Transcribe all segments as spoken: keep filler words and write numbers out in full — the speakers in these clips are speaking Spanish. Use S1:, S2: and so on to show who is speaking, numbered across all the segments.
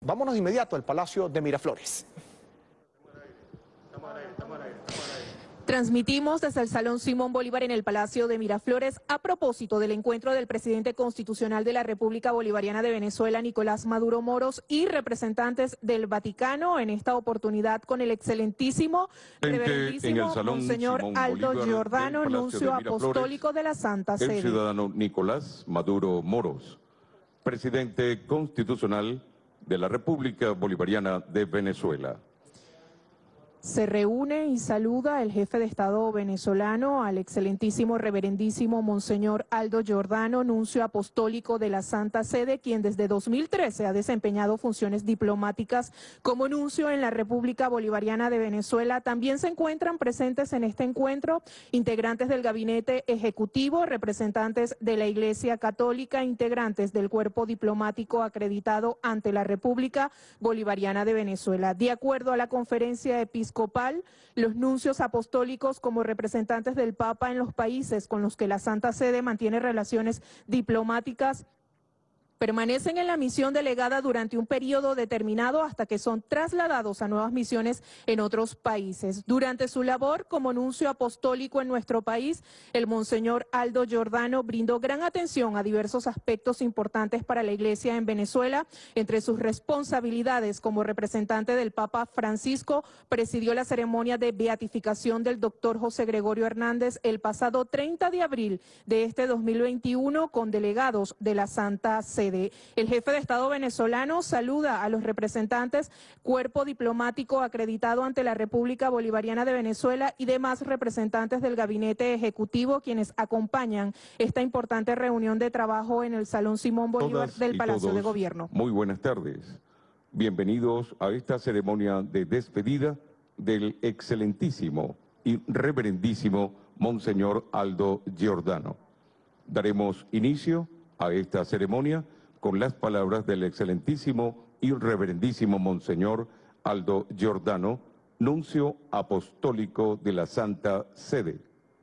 S1: Vámonos de inmediato al Palacio de Miraflores.
S2: Transmitimos desde el Salón Simón Bolívar en el Palacio de Miraflores a propósito del encuentro del presidente constitucional de la República Bolivariana de Venezuela, Nicolás Maduro Moros, y representantes del Vaticano, en esta oportunidad con el excelentísimo, reverendísimo Monseñor Aldo Giordano, nuncio apostólico de la Santa Sede.
S3: El ciudadano Nicolás Maduro Moros, presidente constitucional de la República Bolivariana de Venezuela.
S2: Se reúne y saluda el jefe de Estado venezolano, al excelentísimo reverendísimo Monseñor Aldo Giordano, nuncio apostólico de la Santa Sede, quien desde dos mil trece ha desempeñado funciones diplomáticas como nuncio en la República Bolivariana de Venezuela. También se encuentran presentes en este encuentro integrantes del gabinete ejecutivo, representantes de la Iglesia Católica, integrantes del cuerpo diplomático acreditado ante la República Bolivariana de Venezuela. De acuerdo a la conferencia episcopal, los nuncios apostólicos como representantes del Papa en los países con los que la Santa Sede mantiene relaciones diplomáticas permanecen en la misión delegada durante un periodo determinado hasta que son trasladados a nuevas misiones en otros países. Durante su labor como nuncio apostólico en nuestro país, el Monseñor Aldo Giordano brindó gran atención a diversos aspectos importantes para la Iglesia en Venezuela. Entre sus responsabilidades como representante del Papa Francisco, presidió la ceremonia de beatificación del doctor José Gregorio Hernández el pasado treinta de abril de este dos mil veintiuno con delegados de la Santa Sede. El jefe de Estado venezolano saluda a los representantes, cuerpo diplomático acreditado ante la República Bolivariana de Venezuela y demás representantes del gabinete ejecutivo, quienes acompañan esta importante reunión de trabajo en el Salón Simón Bolívar del Palacio de Gobierno.
S3: Muy buenas tardes. Bienvenidos a esta ceremonia de despedida del excelentísimo y reverendísimo Monseñor Aldo Giordano. Daremos inicio a esta ceremonia con las palabras del excelentísimo y reverendísimo Monseñor Aldo Giordano, nuncio apostólico de la Santa Sede.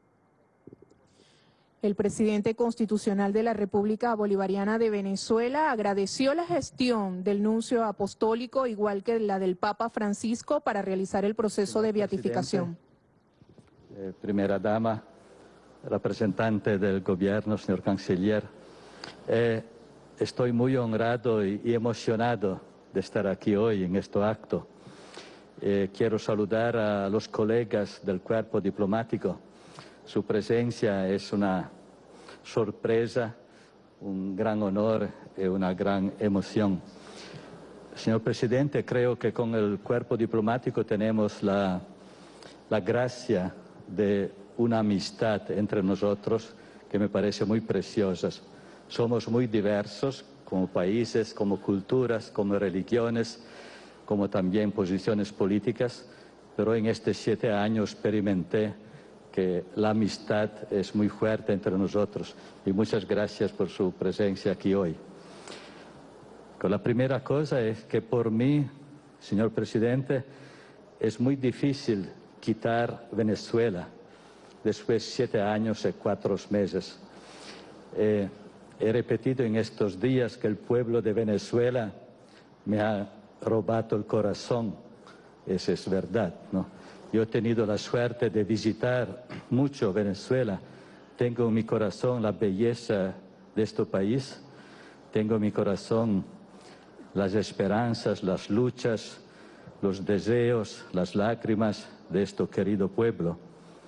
S2: El presidente constitucional de la República Bolivariana de Venezuela agradeció la gestión del nuncio apostólico, igual que la del Papa Francisco, para realizar el proceso de beatificación.
S4: Eh, primera dama, representante del gobierno, señor canciller, eh, estoy muy honrado y, y emocionado de estar aquí hoy en este acto. Eh, quiero saludar a los colegas del cuerpo diplomático. Su presencia es una sorpresa, un gran honor y una gran emoción. Señor presidente, creo que con el cuerpo diplomático tenemos la, la gracia de una amistad entre nosotros que me parece muy preciosa. Somos muy diversos como países, como culturas, como religiones, como también posiciones políticas, pero en estos siete años experimenté que la amistad es muy fuerte entre nosotros y muchas gracias por su presencia aquí hoy. La primera cosa es que por mí, señor presidente, es muy difícil quitar Venezuela después de siete años y cuatro meses. Eh, He repetido en estos días que el pueblo de Venezuela me ha robado el corazón. Eso es verdad, ¿no? Yo he tenido la suerte de visitar mucho Venezuela. Tengo en mi corazón la belleza de este país. Tengo en mi corazón las esperanzas, las luchas, los deseos, las lágrimas de este querido pueblo.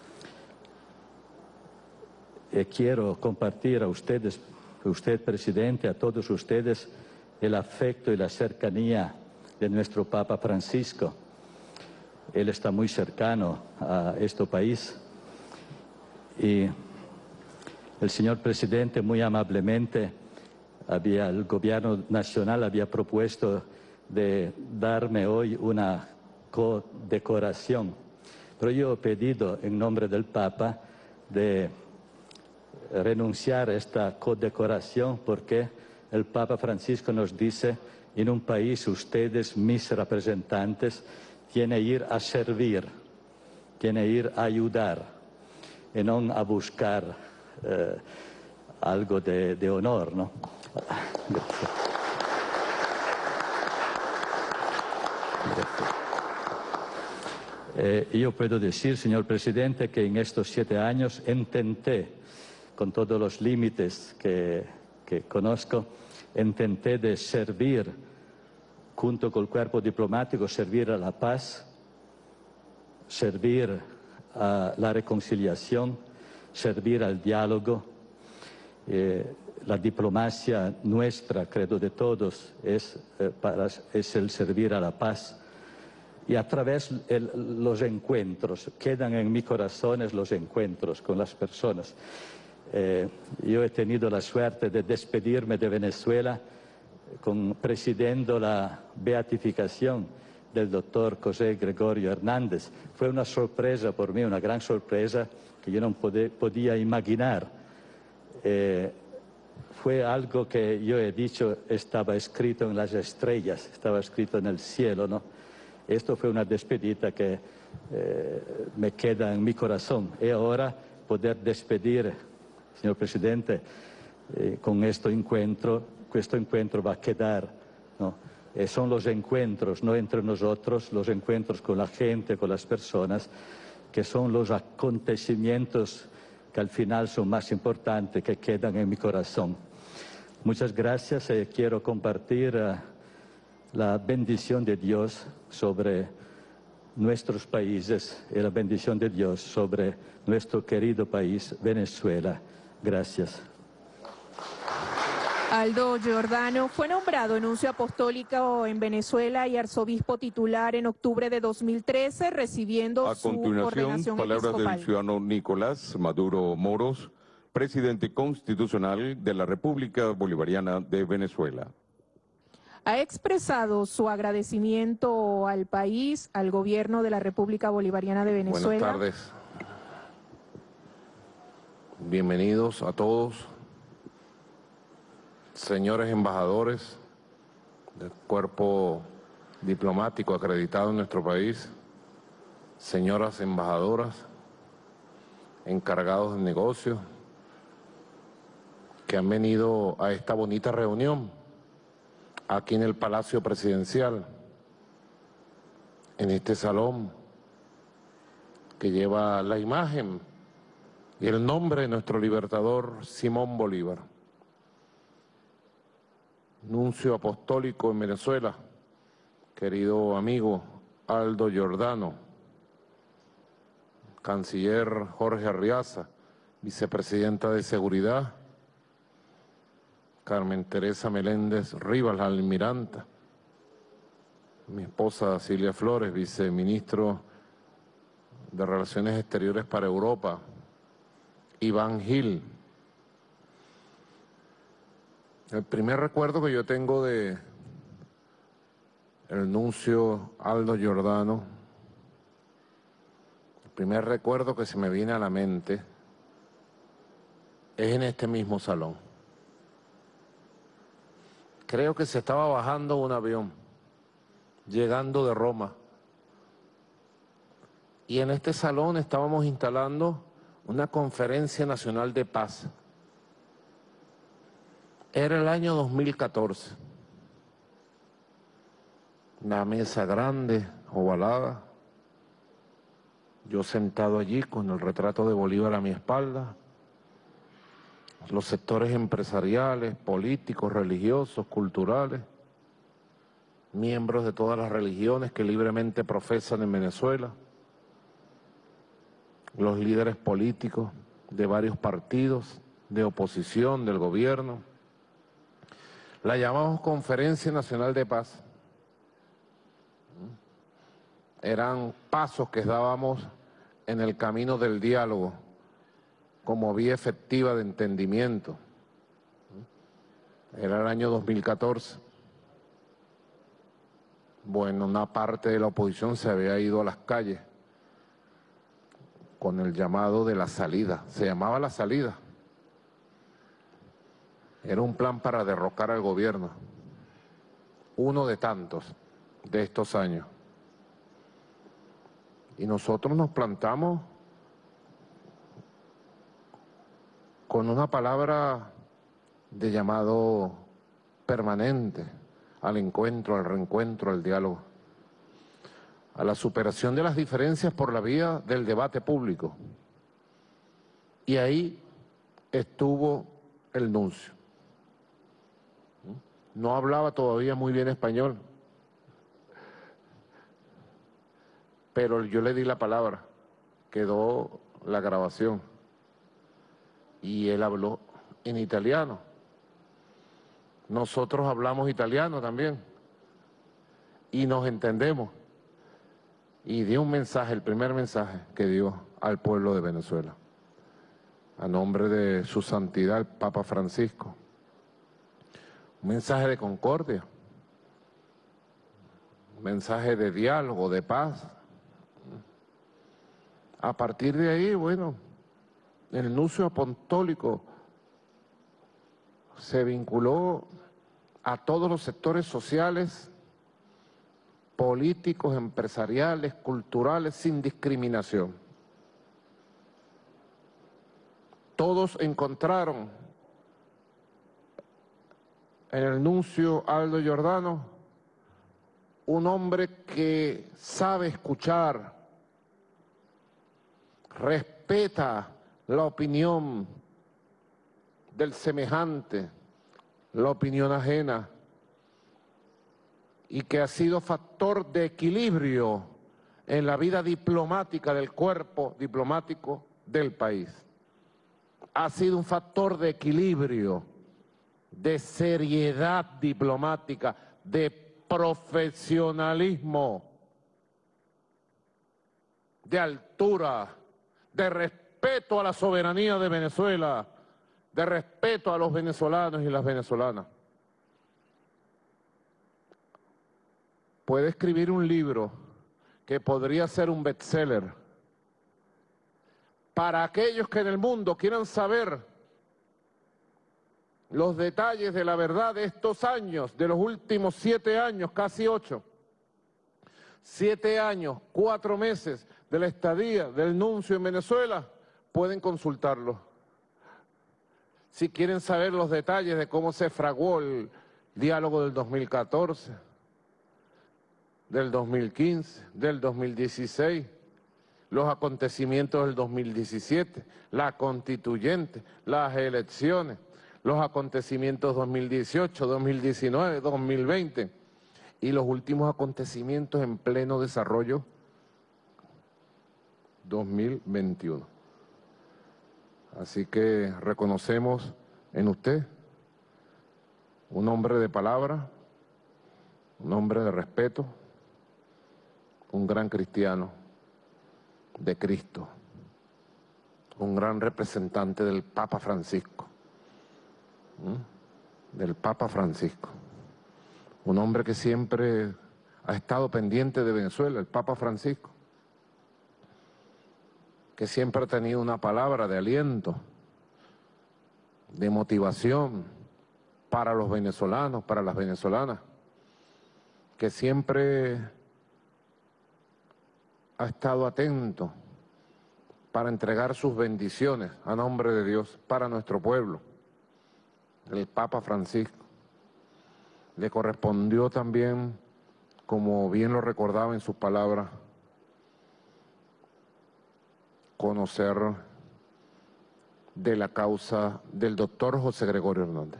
S4: Y quiero compartir a ustedes, usted, presidente, a todos ustedes, el afecto y la cercanía de nuestro Papa Francisco. Él está muy cercano a este país y el señor presidente muy amablemente, había, el gobierno nacional había propuesto de darme hoy una condecoración, pero yo he pedido en nombre del Papa de renunciar a esta condecoración porque el Papa Francisco nos dice, en un país ustedes, mis representantes, tienen que ir a servir, tienen que ir a ayudar y no a buscar eh, algo de, de honor, ¿no? Gracias. Eh, yo puedo decir, señor presidente, que en estos siete años intenté, con todos los límites que, que conozco, intenté de servir, junto con el cuerpo diplomático, servir a la paz, servir a la reconciliación, servir al diálogo. Eh, la diplomacia nuestra, creo de todos, es, eh, para, es el servir a la paz. Y a través de los encuentros, quedan en mi corazón los encuentros con las personas. Eh, yo he tenido la suerte de despedirme de Venezuela con, presidiendo la beatificación del doctor José Gregorio Hernández. Fue una sorpresa por mí, una gran sorpresa que yo no podé, podía imaginar. Eh, fue algo que yo he dicho estaba escrito en las estrellas, estaba escrito en el cielo, ¿no? Esto fue una despedida que eh, me queda en mi corazón. Y ahora poder despedir, señor presidente, eh, con este encuentro, este encuentro va a quedar, ¿no? Eh, son los encuentros, no entre nosotros, los encuentros con la gente, con las personas, que son los acontecimientos que al final son más importantes, que quedan en mi corazón. Muchas gracias y quiero compartir uh, la bendición de Dios sobre nuestros países y la bendición de Dios sobre nuestro querido país, Venezuela. Gracias.
S2: Aldo Giordano fue nombrado nuncio apostólico en Venezuela y arzobispo titular en octubre de dos mil trece, recibiendo
S3: A
S2: su
S3: continuación,
S2: ordenación
S3: palabras
S2: episcopal.
S3: del ciudadano Nicolás Maduro Moros, presidente constitucional de la República Bolivariana de Venezuela.
S2: Ha expresado su agradecimiento al país, al gobierno de la República Bolivariana de Venezuela.
S5: Buenas tardes. Bienvenidos a todos, señores embajadores del cuerpo diplomático acreditado en nuestro país, señoras embajadoras, encargados de negocios, que han venido a esta bonita reunión aquí en el Palacio Presidencial, en este salón que lleva la imagen y el nombre de nuestro libertador Simón Bolívar. Nuncio apostólico en Venezuela, querido amigo Aldo Giordano, canciller Jorge Arriaza, vicepresidenta de Seguridad, Carmen Teresa Meléndez Rivas, la almiranta, mi esposa Silvia Flores, viceministro de Relaciones Exteriores para Europa, Iván Gil. El primer recuerdo que yo tengo de el nuncio Aldo Giordano, el primer recuerdo que se me viene a la mente es en este mismo salón. Creo que se estaba bajando un avión, llegando de Roma. Y en este salón estábamos instalando una conferencia nacional de paz. Era el año dos mil catorce. Una mesa grande, ovalada. Yo sentado allí con el retrato de Bolívar a mi espalda. Los sectores empresariales, políticos, religiosos, culturales, miembros de todas las religiones que libremente profesan en Venezuela, los líderes políticos de varios partidos, de oposición, del gobierno. La llamamos Conferencia Nacional de Paz. Eran pasos que dábamos en el camino del diálogo, como vía efectiva de entendimiento. Era el año dos mil catorce. Bueno, una parte de la oposición se había ido a las calles con el llamado de la salida. Se llamaba la salida. Era un plan para derrocar al gobierno. Uno de tantos de estos años. Y nosotros nos plantamos con una palabra de llamado permanente al encuentro, al reencuentro, al diálogo. a la superación de las diferencias por la vía del debate público. Y ahí estuvo el nuncio. No hablaba todavía muy bien español, pero yo le di la palabra, quedó la grabación, y él habló en italiano. Nosotros hablamos italiano también, y nos entendemos. Y dio un mensaje, el primer mensaje que dio al pueblo de Venezuela, a nombre de su santidad el Papa Francisco. Un mensaje de concordia, un mensaje de diálogo, de paz. A partir de ahí, bueno, el nuncio apostólico se vinculó a todos los sectores sociales, políticos, empresariales, culturales, sin discriminación. Todos encontraron en el nuncio Aldo Giordano un hombre que sabe escuchar, respeta la opinión del semejante, la opinión ajena, y que ha sido factor de equilibrio en la vida diplomática del cuerpo diplomático del país. Ha sido un factor de equilibrio, de seriedad diplomática, de profesionalismo, de altura, de respeto a la soberanía de Venezuela, de respeto a los venezolanos y las venezolanas. Puede escribir un libro que podría ser un bestseller para aquellos que en el mundo quieran saber los detalles de la verdad de estos años, de los últimos siete años, casi ocho. Siete años, cuatro meses de la estadía del nuncio en Venezuela, pueden consultarlo. Si quieren saber los detalles de cómo se fraguó el diálogo del dos mil catorce, del dos mil quince, del dos mil dieciséis, los acontecimientos del dos mil diecisiete, la constituyente, las elecciones, los acontecimientos dos mil dieciocho, dos mil diecinueve, dos mil veinte y los últimos acontecimientos en pleno desarrollo dos mil veintiuno. Así que reconocemos en usted un hombre de palabra, un hombre de respeto, un gran cristiano de Cristo, un gran representante del Papa Francisco, ¿Mm? del Papa Francisco, un hombre que siempre ha estado pendiente de Venezuela, el Papa Francisco, que siempre ha tenido una palabra de aliento, de motivación para los venezolanos, para las venezolanas, que siempre ha estado atento para entregar sus bendiciones a nombre de Dios para nuestro pueblo. El Papa Francisco le correspondió también, como bien lo recordaba en sus palabras, conocer de la causa del doctor José Gregorio Hernández.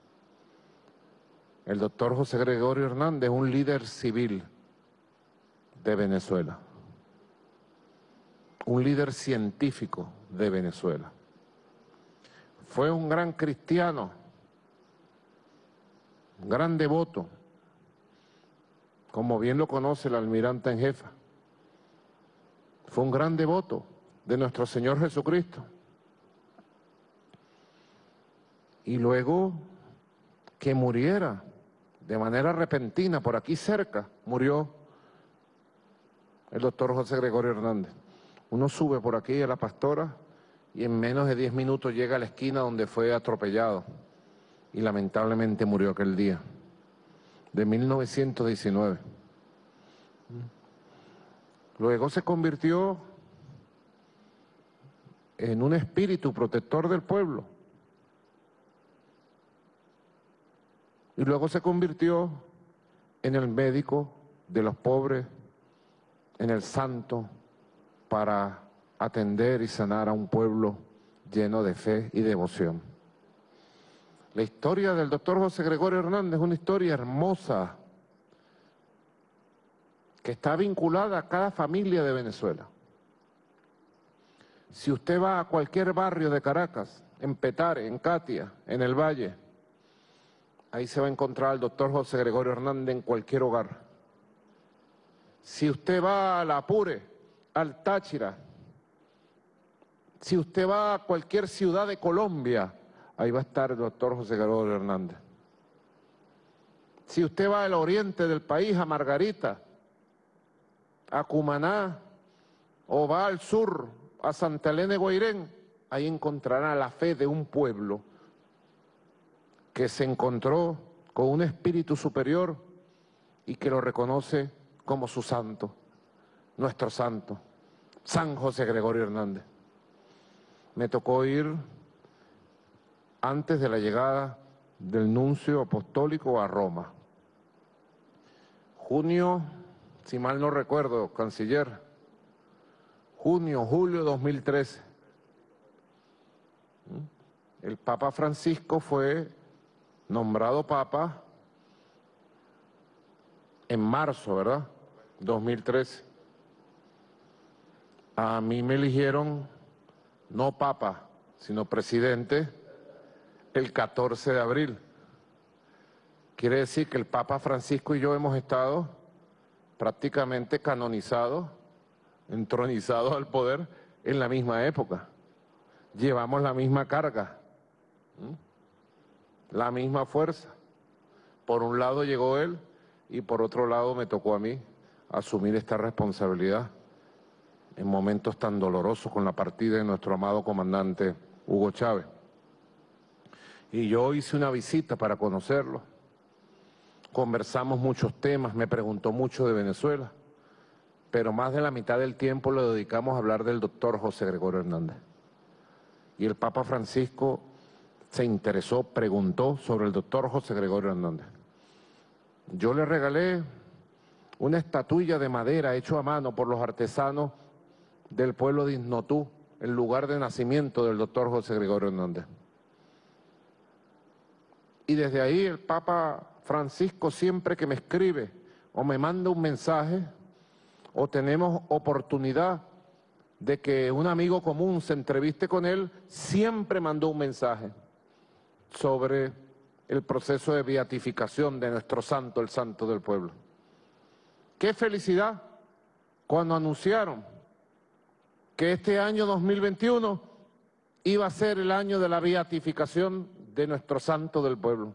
S5: El doctor José Gregorio Hernández, un líder civil de Venezuela, un líder científico de Venezuela. Fue un gran cristiano, un gran devoto, como bien lo conoce el almirante en jefa. Fue un gran devoto de nuestro Señor Jesucristo. Y luego que muriera de manera repentina, por aquí cerca, murió el doctor José Gregorio Hernández. Uno sube por aquí a La Pastora y en menos de diez minutos llega a la esquina donde fue atropellado y lamentablemente murió aquel día, de mil novecientos diecinueve. Luego se convirtió en un espíritu protector del pueblo. Y luego se convirtió en el médico de los pobres en el santo para atender y sanar a un pueblo lleno de fe y devoción. La historia del doctor José Gregorio Hernández es una historia hermosa que está vinculada a cada familia de Venezuela. Si usted va a cualquier barrio de Caracas, en Petare, en Catia, en el Valle, ahí se va a encontrar al doctor José Gregorio Hernández en cualquier hogar. Si usted va al Apure, al Táchira, si usted va a cualquier ciudad de Colombia, ahí va a estar el doctor José Gregorio Hernández. Si usted va al oriente del país, a Margarita, a Cumaná, o va al sur, a Santa Elena de Guairén, ahí encontrará la fe de un pueblo que se encontró con un espíritu superior y que lo reconoce como su santo, nuestro santo, San José Gregorio Hernández. Me tocó ir antes de la llegada del nuncio apostólico a Roma. Junio, si mal no recuerdo, canciller, junio, julio de dos mil trece. El Papa Francisco fue nombrado Papa en marzo, ¿verdad? dos mil trece. A mí me eligieron no Papa, sino Presidente el catorce de abril. Quiere decir que el Papa Francisco y yo hemos estado prácticamente canonizados, entronizados al poder en la misma época. Llevamos la misma carga, ¿sí? La misma fuerza. Por un lado llegó él y por otro lado me tocó a mí asumir esta responsabilidad en momentos tan dolorosos con la partida de nuestro amado comandante Hugo Chávez. Y yo hice una visita para conocerlo. Conversamos muchos temas, me preguntó mucho de Venezuela, pero más de la mitad del tiempo lo dedicamos a hablar del doctor José Gregorio Hernández. Y el Papa Francisco se interesó, preguntó sobre el doctor José Gregorio Hernández. Yo le regalé una estatuilla de madera hecha a mano por los artesanos del pueblo de Isnotú, el lugar de nacimiento del doctor José Gregorio Hernández. Y desde ahí el Papa Francisco, siempre que me escribe o me manda un mensaje o tenemos oportunidad de que un amigo común se entreviste con él, siempre mandó un mensaje sobre el proceso de beatificación de nuestro santo, el santo del pueblo. ¡Qué felicidad cuando anunciaron que este año dos mil veintiuno iba a ser el año de la beatificación de nuestro santo del pueblo!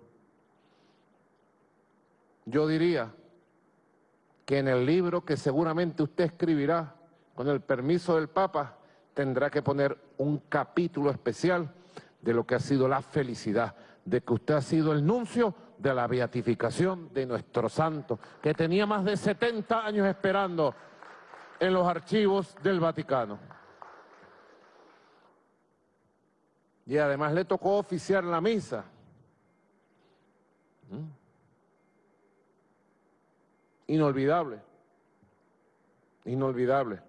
S5: Yo diría que en el libro que seguramente usted escribirá, con el permiso del Papa, tendrá que poner un capítulo especial de lo que ha sido la felicidad, de que usted ha sido el nuncio de la beatificación de nuestro santo, que tenía más de setenta años esperando en los archivos del Vaticano. Y además le tocó oficiar la misa. ¿Mm? Inolvidable, inolvidable.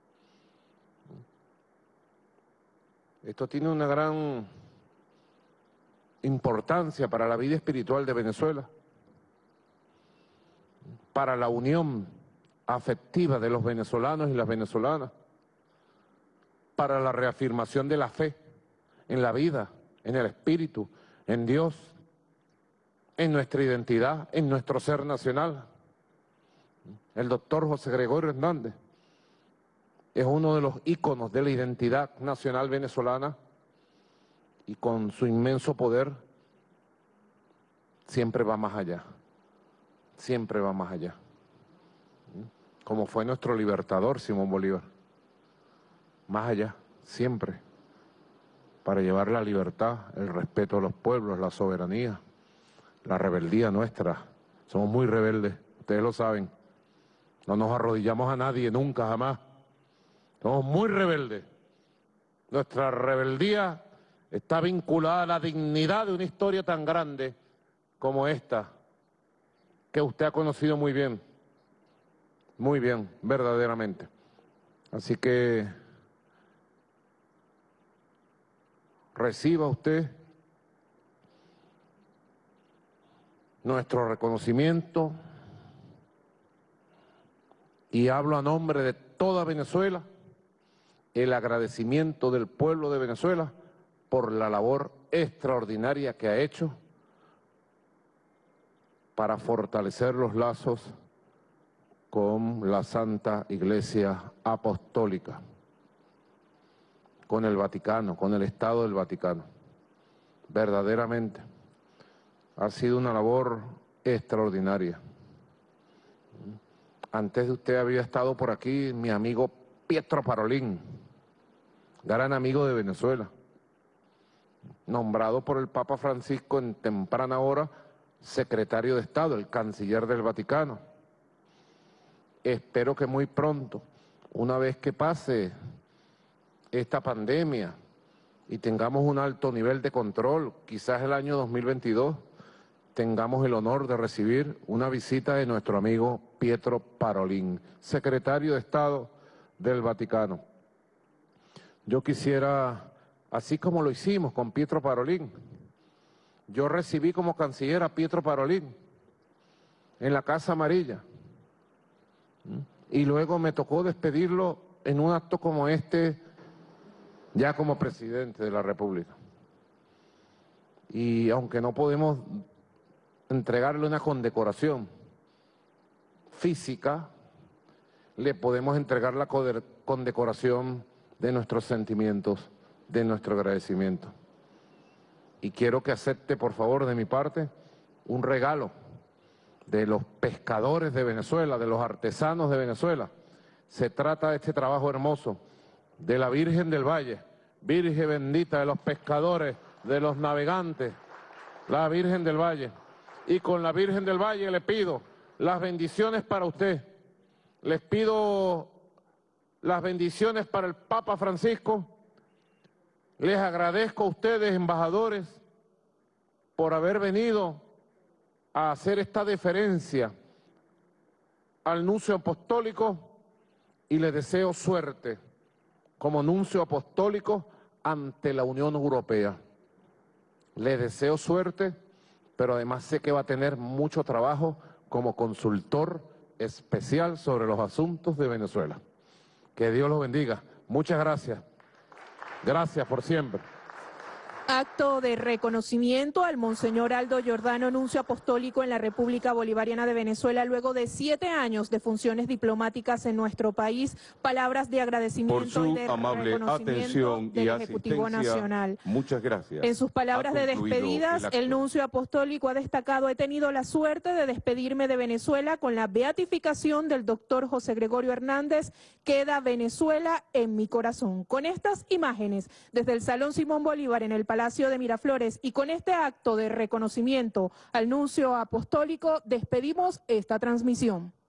S5: Esto tiene una gran importancia para la vida espiritual de Venezuela, para la unión afectiva de los venezolanos y las venezolanas, para la reafirmación de la fe en la vida, en el espíritu, en Dios, en nuestra identidad, en nuestro ser nacional. El doctor José Gregorio Hernández es uno de los íconos de la identidad nacional venezolana y con su inmenso poder siempre va más allá, siempre va más allá. Como fue nuestro libertador Simón Bolívar, más allá, siempre, para llevar la libertad, el respeto a los pueblos, la soberanía, la rebeldía nuestra. Somos muy rebeldes, ustedes lo saben. No nos arrodillamos a nadie, nunca, jamás. Somos muy rebeldes. Nuestra rebeldía está vinculada a la dignidad de una historia tan grande como esta, que usted ha conocido muy bien. Muy bien, verdaderamente. Así que reciba usted nuestro reconocimiento y hablo a nombre de toda Venezuela, el agradecimiento del pueblo de Venezuela por la labor extraordinaria que ha hecho para fortalecer los lazos con la Santa Iglesia Apostólica, con el Vaticano, con el Estado del Vaticano. Verdaderamente ha sido una labor extraordinaria. Antes de usted había estado por aquí mi amigo Pietro Parolin, gran amigo de Venezuela, nombrado por el Papa Francisco en temprana hora secretario de Estado, el canciller del Vaticano. Espero que muy pronto, una vez que pase esta pandemia y tengamos un alto nivel de control, quizás el año dos mil veintidós, tengamos el honor de recibir una visita de nuestro amigo Pietro Parolin, secretario de Estado del Vaticano. Yo quisiera, así como lo hicimos con Pietro Parolin, yo recibí como canciller a Pietro Parolin en la Casa Amarilla y luego me tocó despedirlo en un acto como este, ya como presidente de la República. Y aunque no podemos entregarle una condecoración física, le podemos entregar la condecoración de nuestros sentimientos, de nuestro agradecimiento. Y quiero que acepte, por favor, de mi parte, un regalo de los pescadores de Venezuela, de los artesanos de Venezuela. Se trata de este trabajo hermoso de la Virgen del Valle, Virgen bendita de los pescadores, de los navegantes, la Virgen del Valle. Y con la Virgen del Valle le pido las bendiciones para usted. Les pido las bendiciones para el Papa Francisco. Les agradezco a ustedes, embajadores, por haber venido a hacer esta deferencia al nuncio apostólico y les deseo suerte como nuncio apostólico ante la Unión Europea. Les deseo suerte, pero además sé que va a tener mucho trabajo como consultor especial sobre los asuntos de Venezuela. Que Dios los bendiga. Muchas gracias. Gracias por siempre.
S2: Acto de reconocimiento al Monseñor Aldo Giordano, nuncio apostólico en la República Bolivariana de Venezuela, luego de siete años de funciones diplomáticas en nuestro país. Palabras de agradecimiento
S3: por su
S2: y de
S3: amable
S2: reconocimiento
S3: atención
S2: del
S3: y
S2: Ejecutivo
S3: asistencia.
S2: Nacional.
S3: Muchas gracias.
S2: En sus palabras
S3: Ha
S2: de
S3: concluido
S2: despedidas,
S3: el acto.
S2: el nuncio apostólico ha destacado: he tenido la suerte de despedirme de Venezuela con la beatificación del doctor José Gregorio Hernández. Queda Venezuela en mi corazón. Con estas imágenes desde el Salón Simón Bolívar en el Palacio de Miraflores y con este acto de reconocimiento al nuncio apostólico, despedimos esta transmisión.